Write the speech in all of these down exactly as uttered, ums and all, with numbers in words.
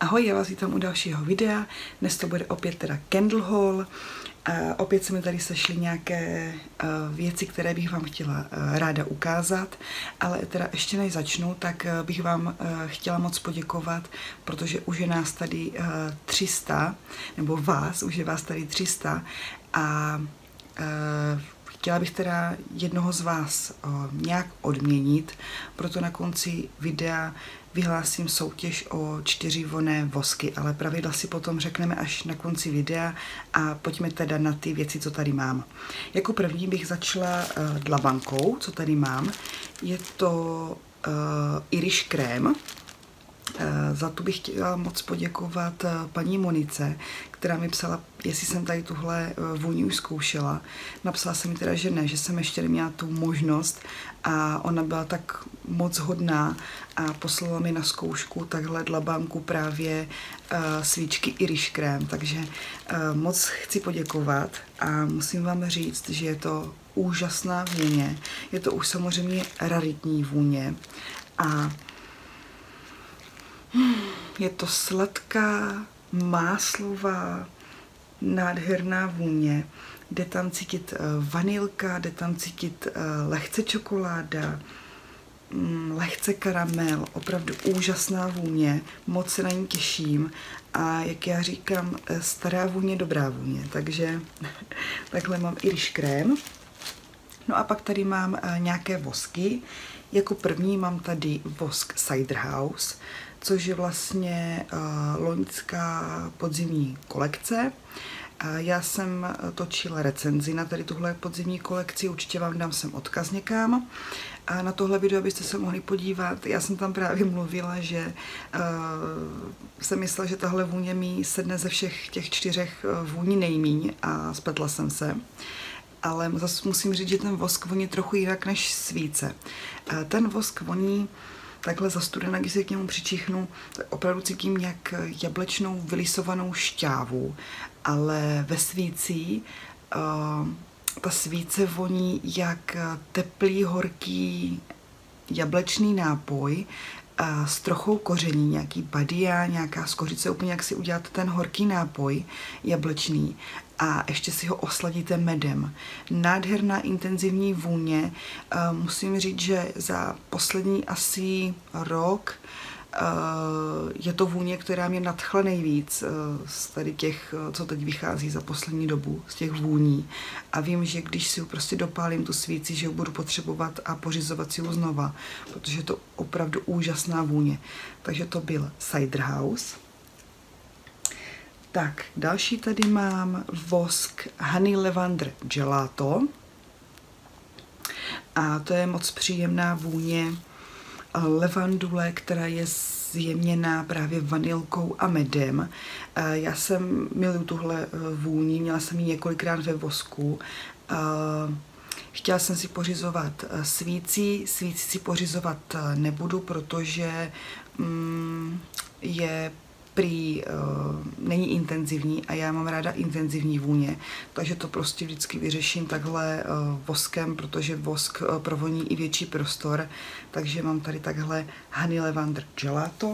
Ahoj, já vás vítám u dalšího videa. Dnes to bude opět teda candle haul. Uh, opět se mi tady sešly nějaké uh, věci, které bych vám chtěla uh, ráda ukázat, ale teda ještě než začnu, tak uh, bych vám uh, chtěla moc poděkovat, protože už je nás tady uh, tři sta, nebo vás, už je vás tady tři sta a uh, chtěla bych teda jednoho z vás uh, nějak odměnit, proto na konci videa vyhlásím soutěž o čtyři vonné vosky, ale pravidla si potom řekneme až na konci videa a pojďme teda na ty věci, co tady mám. Jako první bych začala uh, dlabankou, co tady mám. Je to uh, Irish krém. Za to bych chtěla moc poděkovat paní Monice, která mi psala, jestli jsem tady tuhle vůni už zkoušela. Napsala jsem mi teda, že ne, že jsem ještě neměla tu možnost a ona byla tak moc hodná a poslala mi na zkoušku takhle dlabanku právě uh, svíčky Irish krém, takže uh, moc chci poděkovat a musím vám říct, že je to úžasná vůně. Je to už samozřejmě raritní vůně a je to sladká, máslová, nádherná vůně. Jde tam cítit vanilka, jde tam cítit lehce čokoláda, lehce karamel, opravdu úžasná vůně, moc se na ní těším a jak já říkám, stará vůně, dobrá vůně, takže takhle mám Irish krém. No a pak tady mám nějaké vosky. Jako první mám tady vosk Cider House, což je vlastně uh, loňská podzimní kolekce. Uh, já jsem točila recenzi na tady tuhle podzimní kolekci, určitě vám dám sem odkaz někam. A na tohle video byste se mohli podívat. Já jsem tam právě mluvila, že uh, jsem myslela, že tahle vůně mi sedne ze všech těch čtyřech vůní nejmíň a spletla jsem se. Ale zase musím říct, že ten vosk voní trochu jinak než svíce. Uh, ten vosk voní takhle zastudená, když se k němu přičichnu, tak opravdu cítím jak jablečnou vylisovanou šťávu, ale ve svící uh, ta svíce voní jak teplý, horký jablečný nápoj uh, s trochou koření, nějaký badia, nějaká skořice, úplně jak si uděláte ten horký nápoj jablečný a ještě si ho osladíte medem. Nádherná intenzivní vůně. Uh, musím říct, že za poslední asi rok uh, je to vůně, která mě nadchla nejvíc uh, z tady těch, uh, co teď vychází za poslední dobu, z těch vůní. A vím, že když si prostě dopálím tu svíci, že ji budu potřebovat a pořizovat si ji znova, protože je to opravdu úžasná vůně. Takže to byl Cider House. Tak, další tady mám vosk Honey Lavender Gelato. A to je moc příjemná vůně levandule, která je zjemněná právě vanilkou a medem. Já jsem miluju tuhle vůni, měla jsem ji několikrát ve vosku. Chtěla jsem si pořizovat svíci, svíci si pořizovat nebudu, protože mm, je prý uh, není intenzivní a já mám ráda intenzivní vůně, takže to prostě vždycky vyřeším takhle uh, voskem, protože vosk uh, provoní i větší prostor, takže mám tady takhle Honey Lavender Gelato.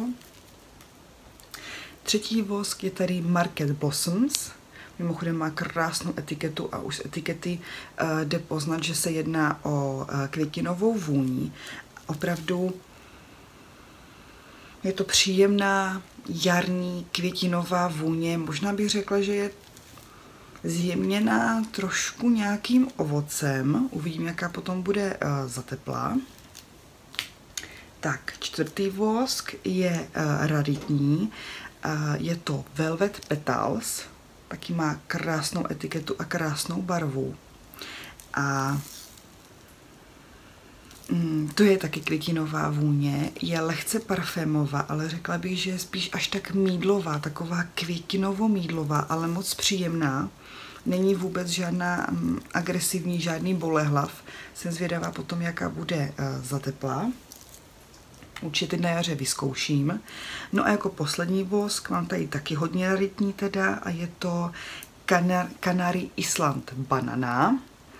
Třetí vosk je tady Market Blossoms. Mimochodem má krásnou etiketu a už z etikety uh, jde poznat, že se jedná o uh, květinovou vůni. Opravdu je to příjemná jarní květinová vůně. Možná bych řekla, že je zjemněná trošku nějakým ovocem. Uvidím, jaká potom bude uh, zateplá. Tak, čtvrtý vosk je uh, raritní. Uh, je to Velvet Petals. Taky má krásnou etiketu a krásnou barvu. A Mm, to je taky květinová vůně, je lehce parfémová, ale řekla bych, že je spíš až tak mýdlová, taková květinovo-mýdlová, ale moc příjemná. Není vůbec žádná mm, agresivní, žádný bolehlav. Jsem zvědavá potom, jaká bude uh, zateplá. Určitě na jaře vyzkouším. No a jako poslední vosk mám tady taky hodně raritní teda a je to Canary Island Banana.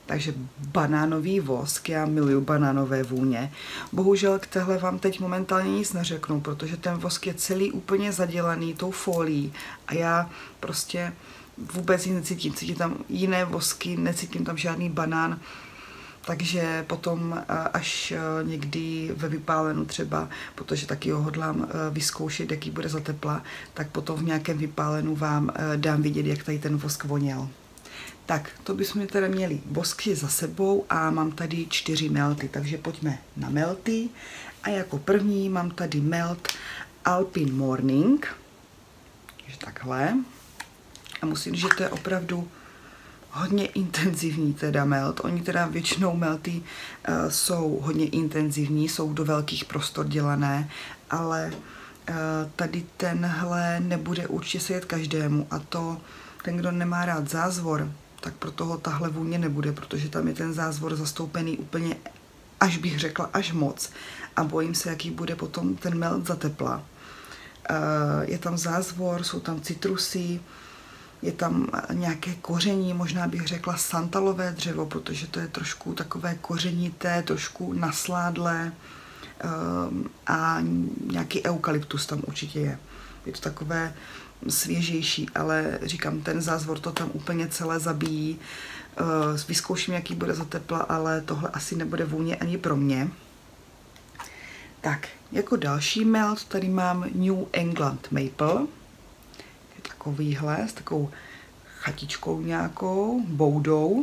takže banánový vosk, já miluju banánové vůně. Bohužel k téhle vám teď momentálně nic neřeknu, protože ten vosk je celý úplně zadělaný tou fólií a já prostě vůbec ji necítím. Cítím tam jiné vosky, necítím tam žádný banán, takže potom až někdy ve vypálenu třeba, protože taky ho hodlám vyzkoušet, jaký bude za tepla, tak potom v nějakém vypálenu vám dám vidět, jak tady ten vosk voněl. Tak, to bychom teda měli vosky za sebou a mám tady čtyři melty, takže pojďme na melty. A jako první mám tady melt Alpine Morning, takže takhle. A musím říct, že to je opravdu hodně intenzivní teda melt. Oni teda většinou melty uh, jsou hodně intenzivní, jsou do velkých prostor dělané, ale uh, tady tenhle nebude určitě sedět každému a to ten, kdo nemá rád zázvor, tak pro toho tahle vůně nebude, protože tam je ten zázvor zastoupený úplně, až bych řekla, až moc. A bojím se, jaký bude potom ten melt za tepla. Uh, je tam zázvor, jsou tam citrusy, je tam nějaké koření, možná bych řekla santalové dřevo, protože to je trošku takové kořenité, trošku nasládlé um, a nějaký eukalyptus tam určitě je. Je to takové svěžejší, ale říkám, ten zázvor to tam úplně celé zabíjí. Uh, vyzkouším, jaký bude za tepla, ale tohle asi nebude vůně ani pro mě. Tak, jako další melt tady mám New England Maple. Takovýhle, s takovou chatičkou nějakou, boudou.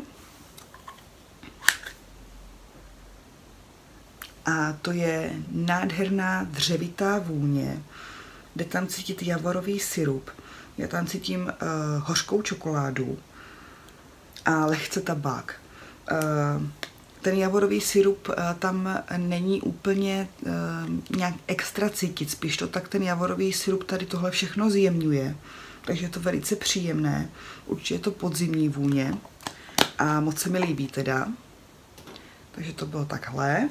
A to je nádherná dřevitá vůně. Jde tam cítit javorový sirup. Já tam cítím uh, hořkou čokoládu a lehce tabák. Uh, ten javorový sirup uh, tam není úplně uh, nějak extra cítit, spíš to tak ten javorový sirup tady tohle všechno zjemňuje. Takže je to velice příjemné. Určitě je to podzimní vůně a moc se mi líbí teda. Takže to bylo takhle.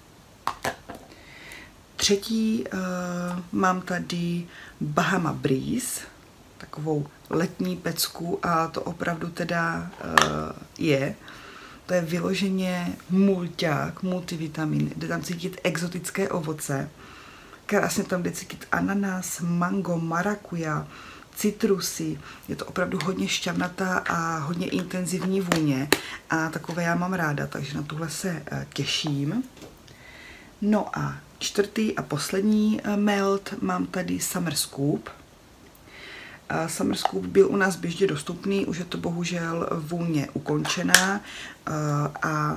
Třetí uh, mám tady Bahama Breeze, takovou letní pecku a to opravdu teda uh, je. To je vyloženě mulťák, multivitamin, jde tam cítit exotické ovoce. Krásně tam jde cítit ananas, mango, marakuja, citrusy, je to opravdu hodně šťavnatá a hodně intenzivní vůně a takové já mám ráda, takže na tuhle se těším. No a čtvrtý a poslední melt mám tady Summer Scoop. Summer Scoop byl u nás běžně dostupný, už je to bohužel vůně ukončená a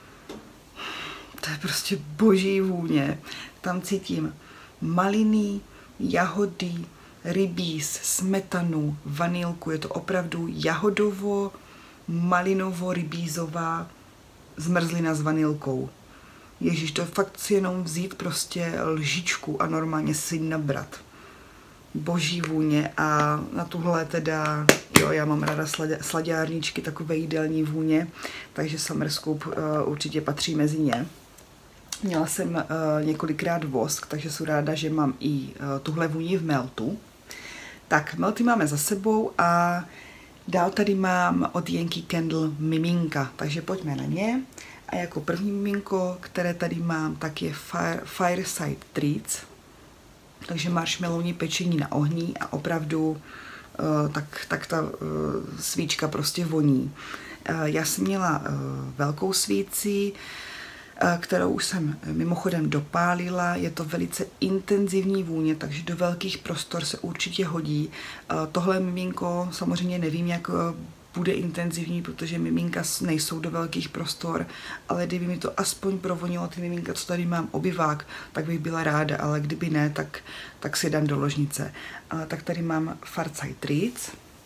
to je prostě boží vůně. Tam cítím maliny, jahody, rybíz, smetanu, vanilku, je to opravdu jahodovo, malinovo, rybízová zmrzlina s vanilkou. Ježíš, to fakt si jenom vzít prostě lžičku a normálně si nabrat. Boží vůně a na tuhle teda, jo, já mám ráda slaďárničky, takové jídelní vůně, takže Summer Scoop uh, určitě patří mezi ně. Měla jsem uh, několikrát vosk, takže jsem ráda, že mám i uh, tuhle vůni v meltu. Tak, melty máme za sebou a dál tady mám od Yankee Candle miminka, takže pojďme na ně. A jako první miminko, které tady mám, tak je Fire, Fireside Treats, takže marshmallowní pečení na ohni a opravdu uh, tak, tak ta uh, svíčka prostě voní. Uh, já jsem měla uh, velkou svíci, kterou už jsem mimochodem dopálila. Je to velice intenzivní vůně, takže do velkých prostor se určitě hodí. Tohle miminko samozřejmě nevím, jak bude intenzivní, protože miminka nejsou do velkých prostor, ale kdyby mi to aspoň provonilo ty miminka, co tady mám, obyvák, tak bych byla ráda, ale kdyby ne, tak, tak si dám do ložnice. A tak tady mám Fireside Treats.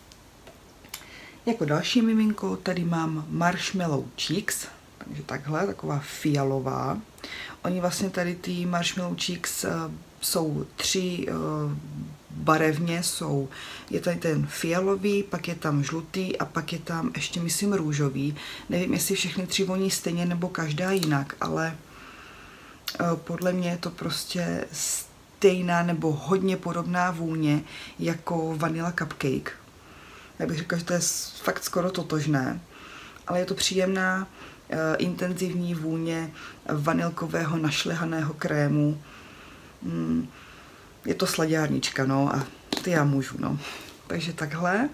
Jako další miminko tady mám Marshmallow Cheeks, takže takhle, taková fialová. Oni vlastně tady ty Marshmallow Cheeks uh, jsou tři uh, barevně, jsou, je tady ten fialový, pak je tam žlutý a pak je tam ještě, myslím, růžový. Nevím, jestli všechny tři voní stejně nebo každá jinak, ale uh, podle mě je to prostě stejná nebo hodně podobná vůně jako Vanilla Cupcake. Já bych řekla, že to je fakt skoro totožné. ale je to příjemná, e, intenzivní vůně vanilkového našlehaného krému. Mm, je to slaďárnička, no, a ty já můžu, no. Takže takhle.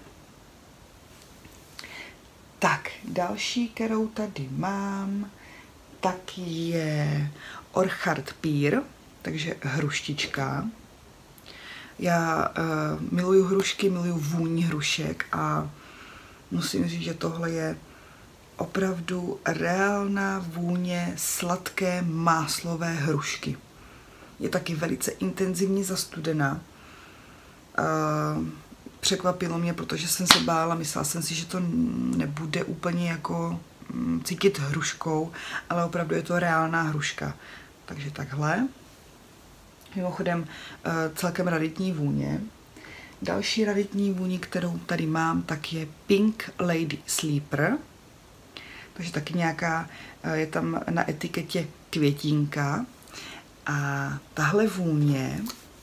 Tak, další, kterou tady mám, tak je Orchard Pear, takže hruštička. Já uh, miluju hrušky, miluju vůni hrušek a musím říct, že tohle je opravdu reálná vůně sladké máslové hrušky. Je taky velice intenzivně zastudená. Uh, překvapilo mě, protože jsem se bála, myslela jsem si, že to nebude úplně jako cítit hruškou, ale opravdu je to reálná hruška. Takže takhle. Mimochodem celkem raditní vůně. Další raditní vůně, kterou tady mám, tak je Pink Lady Sleeper. Takže taky nějaká, je tam na etiketě květínka. A tahle vůně,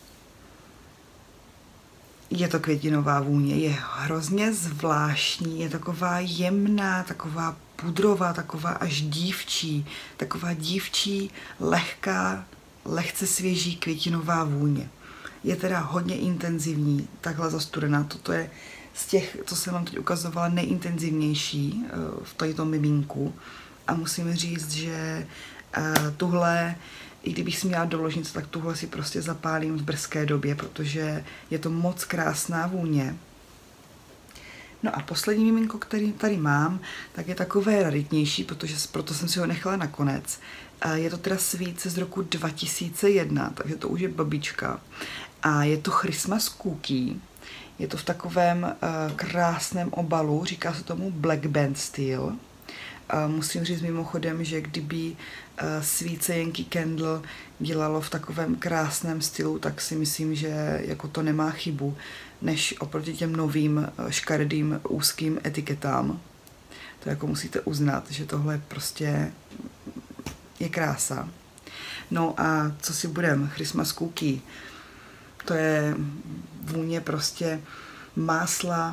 je to květinová vůně, je hrozně zvláštní, je taková jemná, taková pudrová, taková až dívčí, taková dívčí, lehká, lehce svěží květinová vůně. Je teda hodně intenzivní, takhle zastudená. Toto je z těch, co jsem vám teď ukazovala, nejintenzivnější v tomto mimínku. A musím říct, že tuhle, i kdybych si měla do ložnice, tak tuhle si prostě zapálím v brzké době, protože je to moc krásná vůně. No a poslední miminko, který tady mám, tak je takové raritnější, protože proto jsem si ho nechala nakonec. Je to teda svíce z roku dva tisíce jedna, takže to už je babička. A je to Christmas Cookie. Je to v takovém uh, krásném obalu, říká se tomu Black Band Steel. Uh, musím říct mimochodem, že kdyby uh, svíce Yankee Candle dělalo v takovém krásném stylu, tak si myslím, že jako to nemá chybu, než oproti těm novým škaredým úzkým etiketám. To jako musíte uznat, že tohle prostě je krása. No a co si budem? Christmas Cookie. To je vůně prostě másla,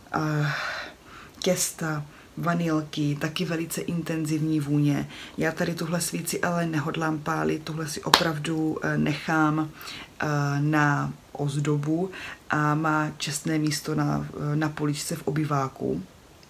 těsta, vanilky, taky velice intenzivní vůně. Já tady tuhle svíci ale nehodlám pálit, tuhle si opravdu nechám na ozdobu a má čestné místo na, na poličce v obyváku.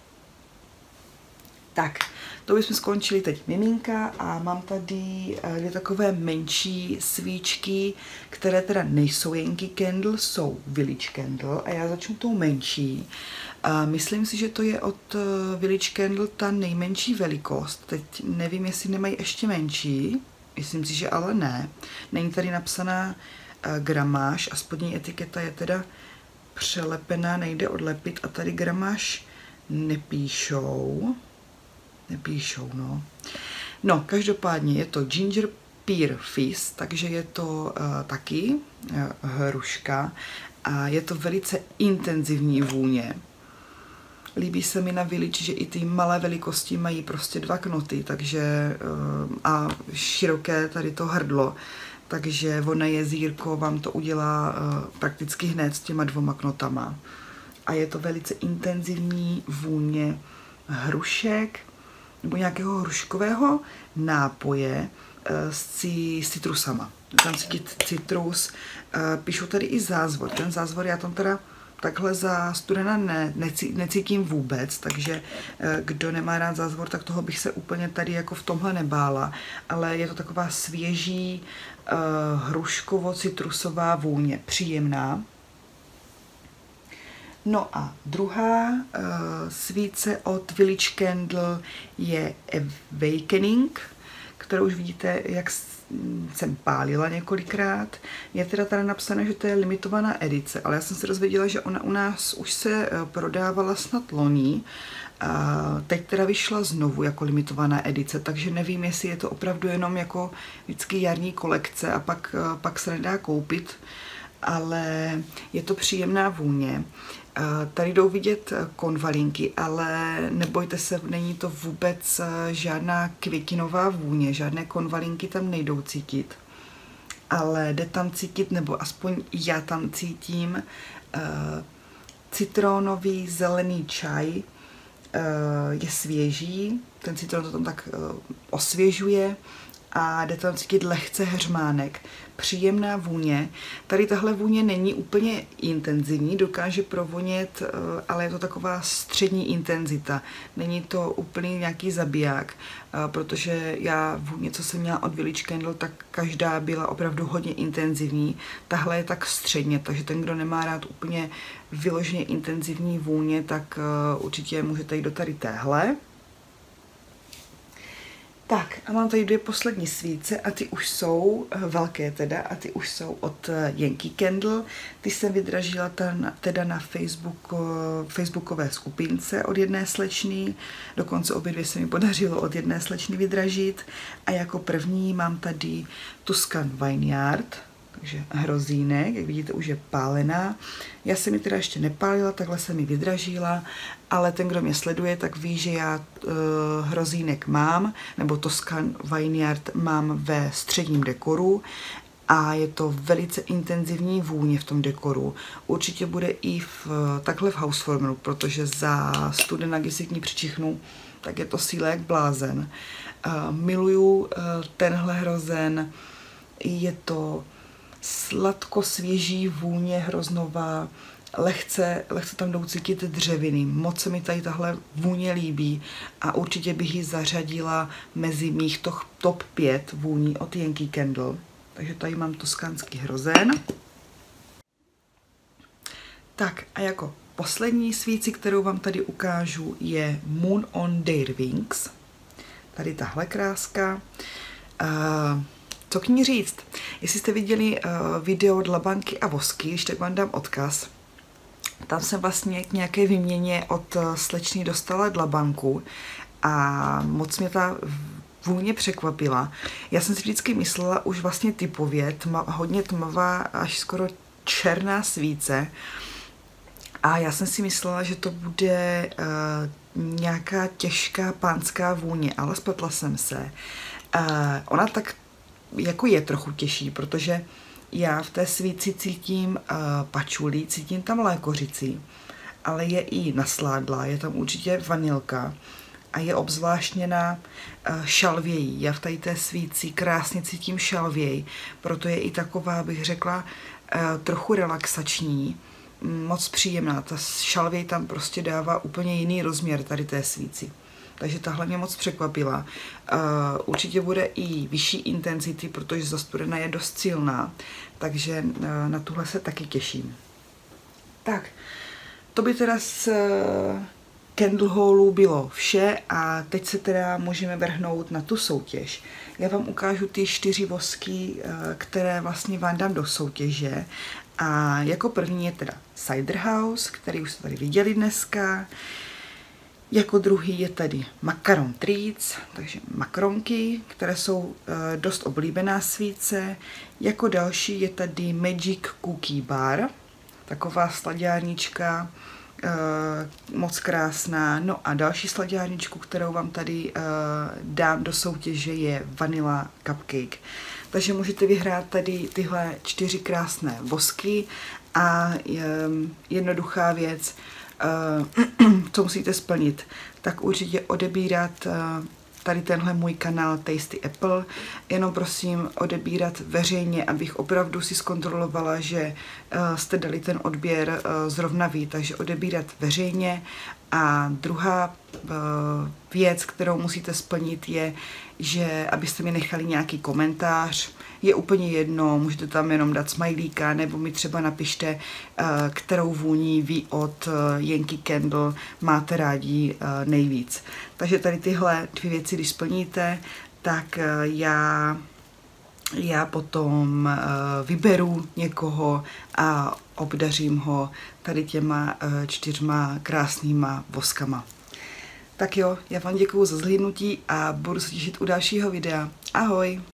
Tak, to bychom skončili teď miminka a mám tady dvě takové menší svíčky, které teda nejsou Yankee Candle, jsou Village Candle a já začnu tou menší. A myslím si, že to je od Village Candle ta nejmenší velikost. Teď nevím, jestli nemají ještě menší, myslím si, že ale ne. Není tady napsaná gramáž a spodní etiketa je teda přelepená, nejde odlepit a tady gramáž nepíšou. Nepíšou, no. No, každopádně je to Ginger Pear Fizz, takže je to uh, taky uh, hruška a je to velice intenzivní vůně. Líbí se mi na Village, že i ty malé velikosti mají prostě dva knoty, takže uh, a široké tady to hrdlo, takže ono jezírko vám to udělá uh, prakticky hned s těma dvoma knotama. A je to velice intenzivní vůně hrušek, nebo nějakého hruškového nápoje s citrusama. Tam cítit citrus. Píšu tady i zázvor. Ten zázvor já tam teda takhle za studena ne, necí, necítím vůbec, takže kdo nemá rád zázvor, tak toho bych se úplně tady jako v tomhle nebála. Ale je to taková svěží hruškovo-citrusová vůně. Příjemná. No a druhá uh, svíce od Village Candle je Awakening, kterou už vidíte, jak jsem pálila několikrát. Je teda tady napsané, že to je limitovaná edice, ale já jsem se dozvěděla, že ona u nás už se uh, prodávala snad loni. Uh, teď teda vyšla znovu jako limitovaná edice, takže nevím, jestli je to opravdu jenom jako vždycky jarní kolekce a pak, uh, pak se nedá koupit, ale je to příjemná vůně. Tady jdou vidět konvalinky, ale nebojte se, není to vůbec žádná květinová vůně, žádné konvalinky tam nejdou cítit, ale jde tam cítit, nebo aspoň já tam cítím, citronový zelený čaj, je svěží, ten citron to tam tak osvěžuje a jde tam cítit lehce heřmánek. Příjemná vůně. Tady tahle vůně není úplně intenzivní, dokáže provonět, ale je to taková střední intenzita. Není to úplný nějaký zabiják, protože já vůně, co jsem měla od Village Candle, tak každá byla opravdu hodně intenzivní. Tahle je tak středně, takže ten, kdo nemá rád úplně vyloženě intenzivní vůně, tak určitě můžete jít do tady téhle. Tak a mám tady dvě poslední svíce a ty už jsou velké teda a ty už jsou od Yankee Candle. Ty jsem vydražila ten, teda na Facebook, facebookové skupince od jedné slečny, dokonce obě dvě se mi podařilo od jedné slečny vydražit. A jako první mám tady Tuscan Vineyard, takže hrozínek, jak vidíte, už je pálená. Já jsem ji teda ještě nepálila, takhle jsem ji vydražila, ale ten, kdo mě sleduje, tak ví, že já uh, hrozínek mám, nebo Tuscan Vineyard mám ve středním dekoru a je to velice intenzivní vůně v tom dekoru. Určitě bude i v, takhle v houseformeru, protože za studena, když si k ní přičichnu, tak je to síla jak blázen. Uh, miluju uh, tenhle hrozen, je to sladko svěží vůně hroznová, lehce, lehce tam jdou cítit dřeviny. Moc se mi tady tahle vůně líbí a určitě bych ji zařadila mezi mých top pět vůní od Yankee Candle. Takže tady mám toskánský hrozen. Tak a jako poslední svíci, kterou vám tady ukážu, je Moon on Their Wings. Tady tahle kráska. Uh, Co k ní říct? Jestli jste viděli uh, video od Labanky a Vosky, když tak vám dám odkaz. Tam jsem vlastně k nějaké výměně od uh, slečny dostala dlabanku a moc mě ta vůně překvapila. Já jsem si vždycky myslela už vlastně typově, tma, hodně tmavá, až skoro černá svíce. A já jsem si myslela, že to bude uh, nějaká těžká pánská vůně, ale spletla jsem se. Uh, ona tak jako je trochu těžší, protože já v té svíci cítím uh, pačulí, cítím tam lékořici, ale je i nasládlá, je tam určitě vanilka a je obzvláštněna uh, šalvějí. Já v tady té svíci krásně cítím šalvěj, proto je i taková, bych řekla, uh, trochu relaxační, moc příjemná. Ta šalvěj tam prostě dává úplně jiný rozměr tady té svíci. Takže tahle mě moc překvapila. Uh, určitě bude i vyšší intenzity, protože zastudena je dost silná, takže uh, na tuhle se taky těším. Tak, to by teda z uh, Candle Haulu bylo vše a teď se teda můžeme vrhnout na tu soutěž. Já vám ukážu ty čtyři vosky, uh, které vlastně vám dám do soutěže. A jako první je teda Cider House, který už jste tady viděli dneska. Jako druhý je tady Macaron Treats, takže makronky, které jsou e, dost oblíbená svíce. Jako další je tady Magic Cookie Bar, taková slaďárnička, e, moc krásná. No a další slaďárničku, kterou vám tady e, dám do soutěže, je Vanilla Cupcake. Takže můžete vyhrát tady tyhle čtyři krásné vosky a e, jednoduchá věc, co musíte splnit, tak určitě odebírat tady tenhle můj kanál Tasty Apple, jenom prosím odebírat veřejně, abych opravdu si zkontrolovala, že jste dali ten odběr zrovna vy, takže odebírat veřejně. A druhá věc, kterou musíte splnit, je, že abyste mi nechali nějaký komentář, je úplně jedno, můžete tam jenom dát smajlíka, nebo mi třeba napište, kterou vůni vy od Yankee Candle máte rádi nejvíc. Takže tady tyhle dvě věci, když splníte, tak já, já potom vyberu někoho a obdařím ho tady těma čtyřma krásnýma voskama. Tak jo, já vám děkuju za zhlídnutí a budu se těšit u dalšího videa. Ahoj!